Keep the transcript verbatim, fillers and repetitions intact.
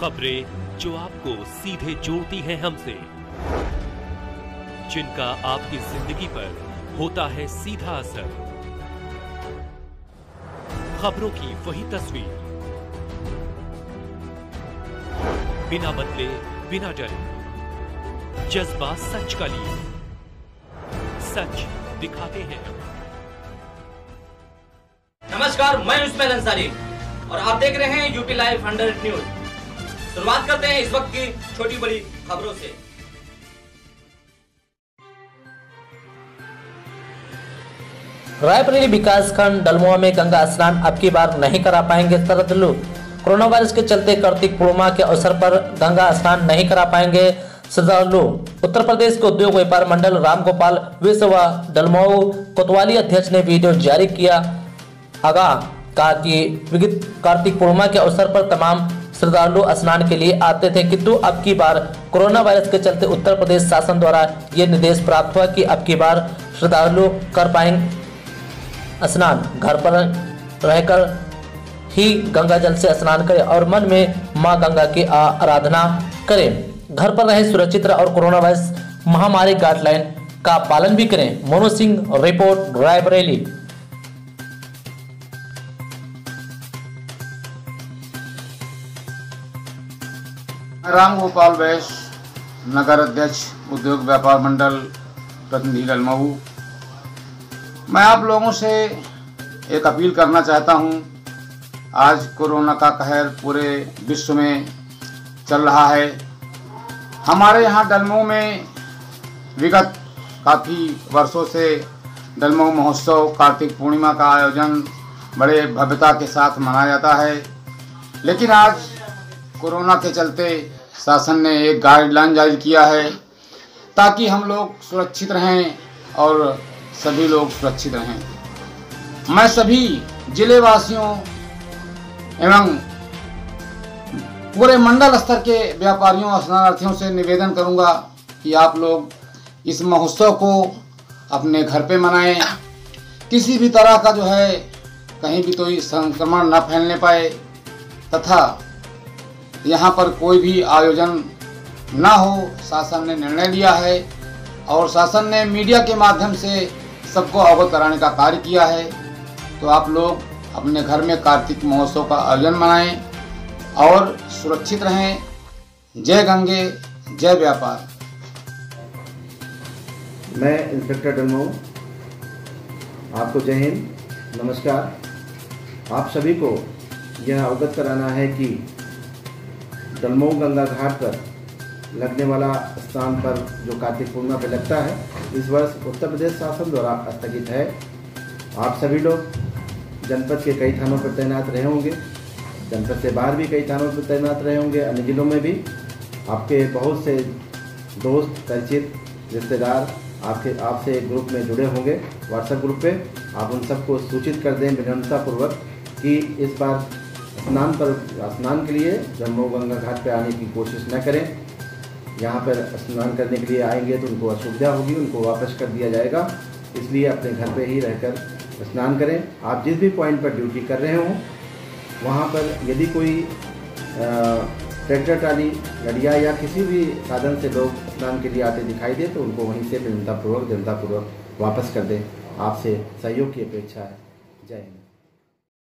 खबरें जो आपको सीधे जोड़ती हैं हमसे, जिनका आपकी जिंदगी पर होता है सीधा असर। खबरों की वही तस्वीर, बिना बदले बिना डरे, जज्बा सच का लिए, सच दिखाते हैं। नमस्कार, मैं उस्मान अंसारी और आप देख रहे हैं यूपी लाइव हंड्रेड न्यूज। शुरुआत करते हैं इस वक्त की छोटी बड़ी खबरों से। रायबरेली विकासखंड डलमोआ में गंगा स्नान अब की बार नहीं करा पाएंगे श्रद्धालु। कोरोना वायरस के चलते कार्तिक पूर्णिमा के अवसर पर गंगा स्नान नहीं करा पाएंगे श्रद्धालु। उत्तर प्रदेश के उद्योग व्यापार मंडल रामगोपाल विश्व डलमऊ कोतवाली अध्यक्ष ने वीडियो जारी किया। आगाह कहा कि विगत कार्तिक पूर्णिमा के अवसर पर तमाम श्रद्धालु स्नान के लिए आते थे, किंतु अब की बार कोरोना वायरस के चलते उत्तर प्रदेश शासन द्वारा ये निर्देश प्राप्त हुआ कि अब की बार श्रद्धालु कर पाएंगे स्नान, घर पर रहकर ही गंगा जल से स्नान करें और मन में मां गंगा की आराधना करें। घर पर रहे सुरक्षित और कोरोना वायरस महामारी गाइडलाइन का पालन भी करें। मनोज सिंह रिपोर्ट, रायबरेली। राम गोपाल वैश्य, नगर अध्यक्ष उद्योग व्यापार मंडल प्रतिनिधि डलमऊ। मैं आप लोगों से एक अपील करना चाहता हूं। आज कोरोना का कहर पूरे विश्व में चल रहा है। हमारे यहाँ डलमऊ में विगत काफ़ी वर्षों से डलमऊ महोत्सव कार्तिक पूर्णिमा का आयोजन बड़े भव्यता के साथ मनाया जाता है, लेकिन आज कोरोना के चलते शासन ने एक गाइडलाइन जारी किया है ताकि हम लोग सुरक्षित रहें और सभी लोग सुरक्षित रहें। मैं सभी जिले वासियों एवं पूरे मंडल स्तर के व्यापारियों और स्नानार्थियों से निवेदन करूंगा कि आप लोग इस महोत्सव को अपने घर पे मनाएं। किसी भी तरह का जो है कहीं भी कोई संक्रमण न फैलने पाए तथा यहाँ पर कोई भी आयोजन ना हो, शासन ने निर्णय लिया है और शासन ने मीडिया के माध्यम से सबको अवगत कराने का कार्य किया है। तो आप लोग अपने घर में कार्तिक महोत्सव का आयोजन मनाएं और सुरक्षित रहें। जय गंगे, जय व्यापार। मैं इंस्पेक्टर डलमऊ, आपको जय हिंद, नमस्कार। आप सभी को यह अवगत कराना है कि डलमऊ गंगा घाट पर लगने वाला स्थान पर जो कार्तिक पूर्णिमा पर लगता है, इस वर्ष उत्तर प्रदेश शासन द्वारा स्थगित है। आप सभी लोग जनपद के कई थानों पर तैनात रहे होंगे, जनपद से बाहर भी कई थानों पर तैनात रहे होंगे, अन्य जिलों में भी आपके बहुत से दोस्त, परिचित, रिश्तेदार आपके आपसे एक ग्रुप में जुड़े होंगे, व्हाट्सएप ग्रुप पे। आप उन सबको सूचित कर दें विनम्रतापूर्वक कि इस बार स्नान पर स्नान के लिए डलमऊ गंगा घाट पर आने की कोशिश न करें। यहाँ पर स्नान करने के लिए आएंगे तो उनको असुविधा होगी, उनको वापस कर दिया जाएगा, इसलिए अपने घर पे ही रहकर स्नान करें। आप जिस भी पॉइंट पर ड्यूटी कर रहे हों वहाँ पर यदि कोई ट्रैक्टर ट्राली, गड़िया या किसी भी साधन से लोग स्नान के लिए आते दिखाई दे तो उनको वहीं से विनम्रतापूर्वक जनतापूर्वक वापस कर दें। आपसे सहयोग की अपेक्षा है। जय हिंद।